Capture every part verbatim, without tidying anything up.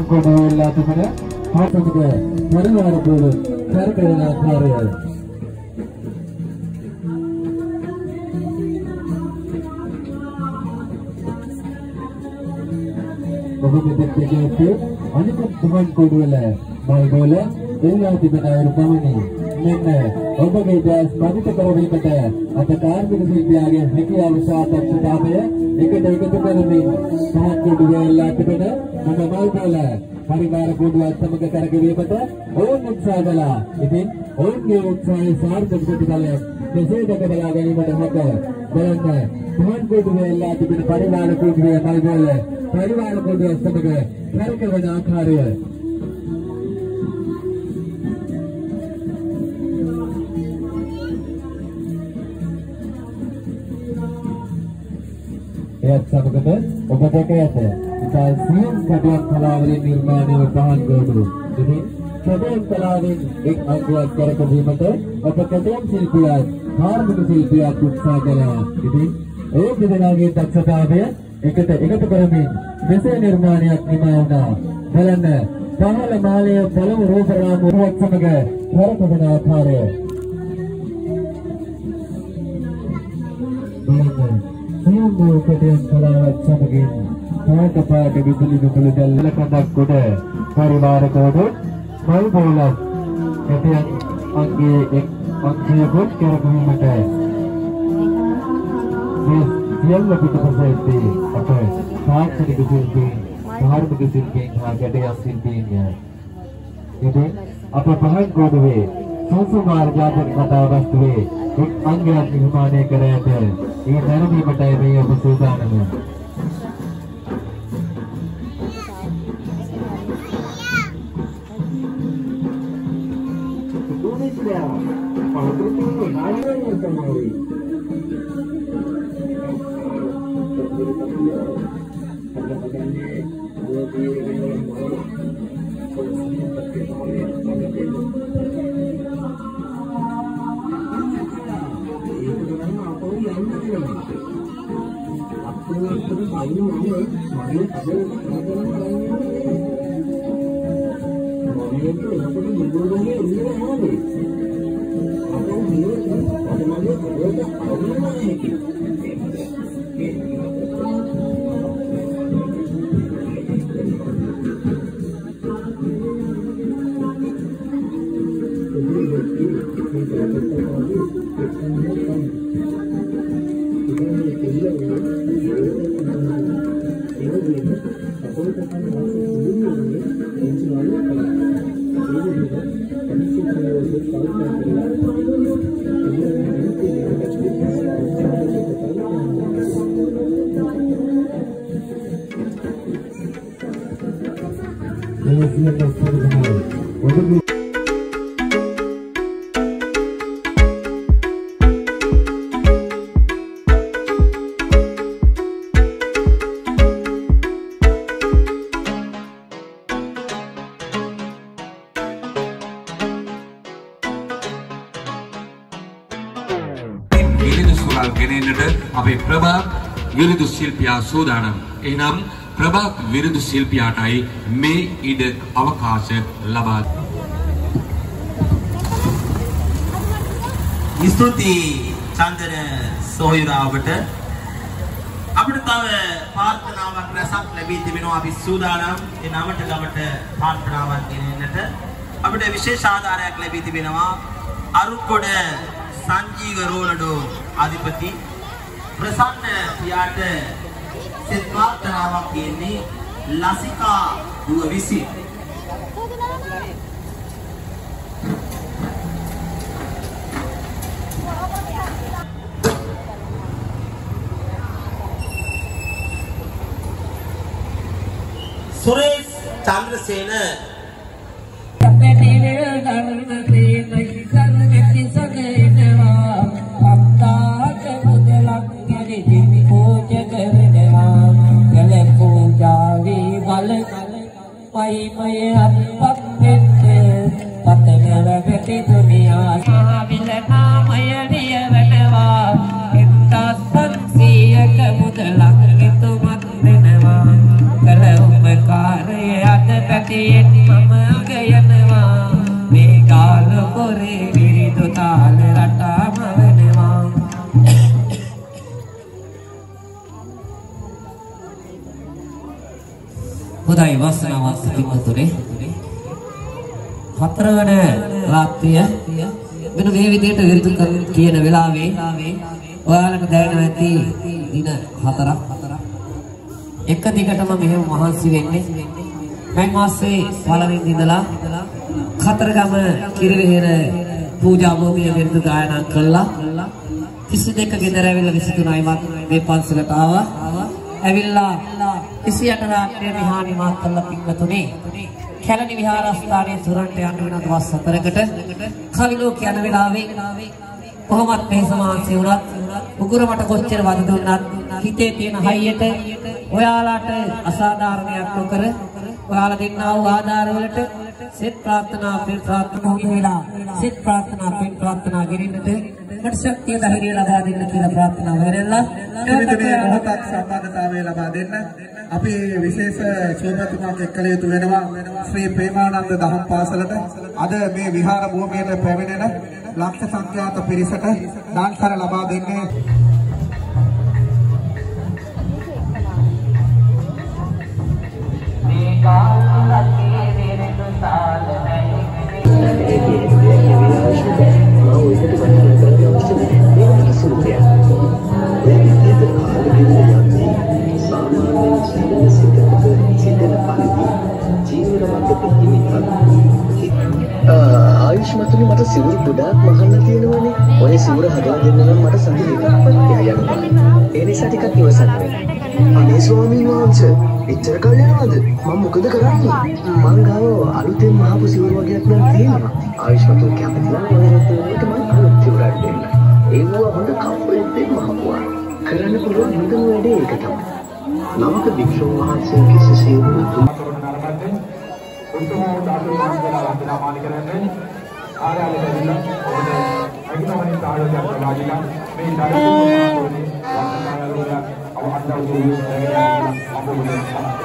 කොඩවලා තිබෙන පාතක පරිවාර පොළ කරකවන ආකාරයයි. ඔබ මෙතෙක් කියපු අනිත් තුමන් කොඩවල මල් බෝල එල්ලා තිබෙන අයුරු පමණි. මෙන්න ඔබගේ දැස් පරිත කරවීමට අද කාර්මික ශිල්පියාගේ හැකියාව සහ දක්ෂතාවය එකට එකතු කරමින් පහත් කොඩුව එල්ලා තිබෙන මම මල් බෝල පරිවාර කොඩුවත් සමග කරගෙවීමට ඔවුන් උත්සාහ කළා. ඉතින් ඔවුන්ගේ උත්සාහය සාර්ථක ප්‍රතිඵලයක් මෙසේ දැක බලා ගැනීමට හැක බලන්න තුමන් කොඩුව එල්ලා තිබෙන පරිවාර කොඩුවේ මල් බෝල පරිවාර කොඩුව සමග කරකවන ආකාරය. එයත් සමගම ඔබ දැක ඇත ඉතා සියුම් කඩුවක් කලාවලින් නිර්මාණය වූ පහන් ගොඩු. ඉතින් කඩුවක් කලාවෙන් එක් අංගයක් කරකවීමට ඔබ කඩුවක් ශිල්පියෙක් කාර්මික ශිල්පියෙක් උත්සාහ කළා. ඉතින් ඒ දෙදෙනාගේ දක්ෂතාවය එකට එකතු කරමින් මෙසේ නිර්මාණයක් නිමා වුණා. බලන්න පහළ මාලයේ පළමු රූප රාමුවත් සමග කරකවන ආකාරය. සියුම් කඩුවක් කලාවත් සමගින් පාට පාට විදුලි විදුලි දැල්ල කඩක් කොට පරිවාර කොඩු මල් බෝලක් කැටයන් අංගයේ එක් අංගයකට කරකවීමට මේ සියල්ල පිටපසෙදී අප සාක්ෂණික ශිල්පීන් ධාර්මික ශිල්පීන් හා කැටයන් ශිල්පීන් ඉතින් අප පහන් කොඩුවේ සංසමාර ජාතක කතා වස්තුවේ එක් අංගයක් නිර්මාණය කර ඇත. ඒ දැනීමටයි මේ ඔබ සූදානම. අපේ ප්‍රභා විරුදු ශිල්පියා සූදානම්. එනම් ප්‍රභා විරුදු ශිල්පියාටයි මේ ඉඩ අවකාශ ලබා. ස්තුතියි චන්දන සොයුරාවට. අපිට තව ප්‍රාර්ථනාවක් රැසක් ලැබී තිබෙනවා. අපි සූදානම් ඒ නමට ගමට ප්‍රාර්ථනාවක් ගෙනෙන්නට. අපිට විශේෂ ආධාරයක් ලැබී තිබෙනවා. අරුක්කොඩ සංජීව රෝලඩෝ අධිපති ප්‍රසන්න පියාට සෙත් ප්‍රාර්ථනාවක් කියන්නේ ලසිකා දුව විසින්. सुरेश चंद्रसेन හොඳයි වාසනාවන්ත පින්වතුනි. හතරවන රාත්‍රිය වෙන මේ විදිහට විරුද්ධ කියන වෙලාවේ ඔයාලට දැනෙනවා ඇති දින හතරක් එක දිගටම මෙහෙම මහන්සි වෙන්නේ. මම මාසේ පළවෙනි ඉඳලා කතරගම කිරිවෙහෙර පූජා භූමියේ විරුද්ධ ගායනා කළා. කිසි දෙක ගෙදර ඇවිල්ලා විසිතුනයි මත් මේ පන්සලට ආවා. ඇවිල්ලා විසිඅට රාත්‍රියේ විහාරි මාත් කළා පින්වතුනි. කැලණි විහාරස්ථානයේ සුරන්ට යන්න වෙන දවස් හතරකට කවිලෝ කියන වෙලාවේ කොහොමත් මේ සමාන්සි වුණත් උගුර මට කොච්චර වද දුන්නත් හිතේ තියෙන හයියට ඔයාලට අසාධාරණයක් නොකර ඔයාලා දෙන්නා වූ ආධාර වලට සිත ප්‍රාර්ථනා පින් ප්‍රාර්ථනා වෙලා සිත ප්‍රාර්ථනා පින් ප්‍රාර්ථනා ගෙනින්නට මට ශක්තිය ධෛර්යය ලබා දෙන්න කියලා ප්‍රාර්ථනා වෙරෙල්ලා මේ මොහොතක් සම්බන්ධතාවය ලබා දෙන්න අපි විශේෂ සෝමතුමාක් එක්කල යුතු වෙනවා ශ්‍රී ප්‍රේමානන්ද දහම් පාසලට අද මේ විහාර භූමියට පැමිණෙන ලක්ෂ සංඛ්‍යාත පිරිසට දානකර ලබා දෙන්නේ මේ කාලකේ වෙරෙන්න සාල ආයුෂ්මතුනි මට සිවුරු ගොඩාක් මහන්න තියෙනවනේ. ඔය සිවුර හදලා දෙන්න නම් මට සම්පූර්ණ එකක් යනවා. ඒ නිසා ටිකක් ඉවසන්න වෙනවා. අනේ ස්වාමීන් වහන්සේ, එච්චර කල් යනවද? මම මොකද කරන්නේ? මං ගාව අලුතෙන් මහපු සිවුරු වගේක් නම් තියෙනවා. ආයුෂ්මතුනි කැමති නම් ඔය රටේට මම අලුත් සිවුරක් දෙන්න. ඒව හොඳ කම්පලෙන්ට් මහපුවා. කරන්න පුළුවන් හොඳම වැඩේ ඒක තමයි. නවක භික්ෂුන් වහන්සේ කිසිසේත් උතුම් උතුම් දාසුන් වහන්සේලා වන්දනා මාන කරන්නේ ආරාලේ දෙවිලා ඔබට අගිනවනි සායෝජක ප්‍රවාදිලා මේ ධර්මයේ වන්දනාවලෝය අවහත්තා වූ දෙවියන් අපෝලේ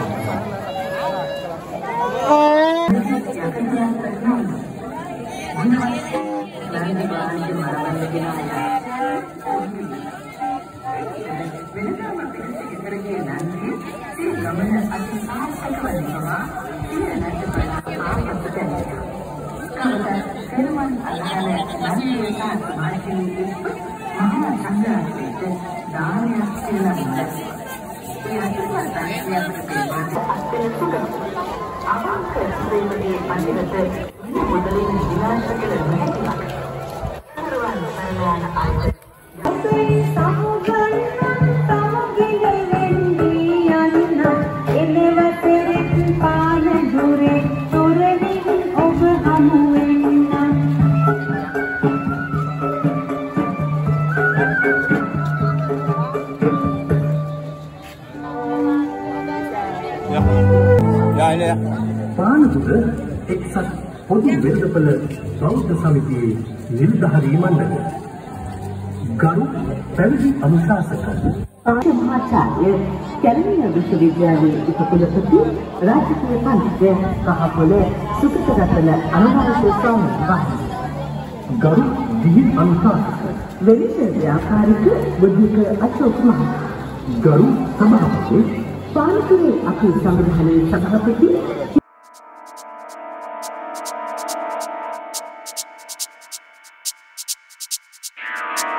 පානදුර එක්සත් පොදු වෙළඳපොළ බෞද්ධ සමිතියේ නිලධාරී මණ්ඩලය ගරු පැවිදි අනුශාසක ආර්ය මහාචාර්ය කැලණිය විශ්වවිද්‍යාලයේ උපකුලපති රාජකීය පඬිතුක කහපොළ සුපිතරතන අනුරාධපුර ස්වාමීන් වහන්සේ ගරු දිවි අනුශාසක වෙලිස ව්‍යාපාරික බුද්ධික අශෝක මහතා ගරු සභාපති පානදුරේ අපේ සංවිධානයේ සභාපති You